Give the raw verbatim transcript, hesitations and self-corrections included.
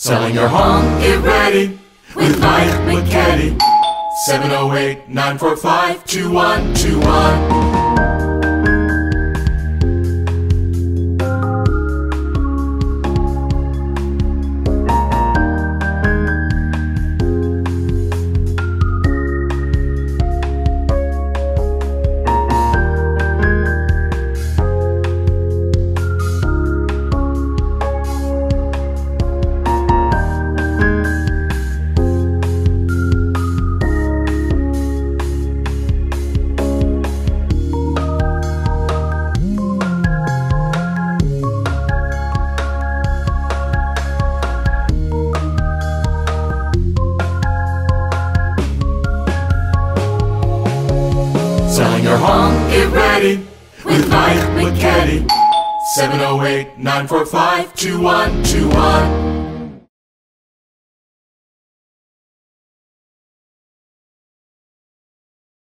Selling your home, get ready with Mike McCatty. seven oh eight, nine four five, two one two one. Selling your home, get ready with Mike McCatty. seven oh eight, nine four five, two one two one.